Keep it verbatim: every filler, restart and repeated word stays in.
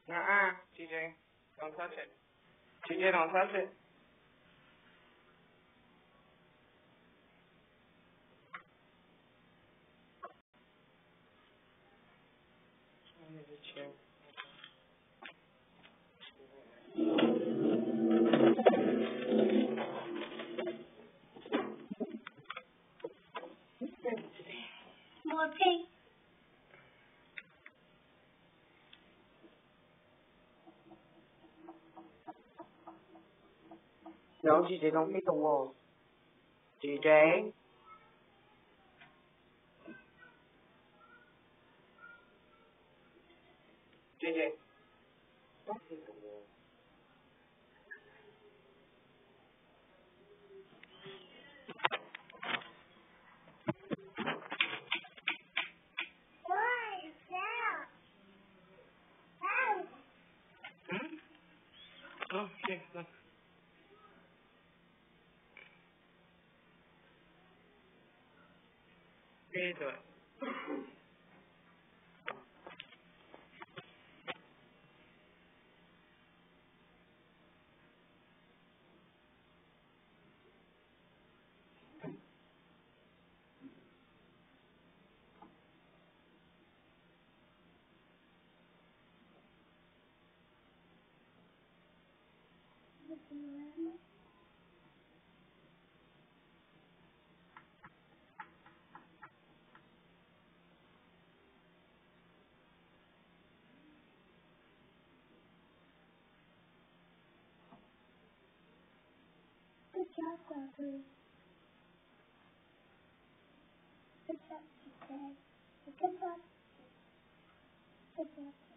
Uh-uh, T J. Don't touch it. T J, don't touch it. I need to chill. More pink. No, T J, don't hit the wall. T J. T J. Don't hit the wall. What is that? Oh. Hmm? Oh, okay, look. Here you do it. Good job, Daddy. Good job, Daddy. Good job. Good job.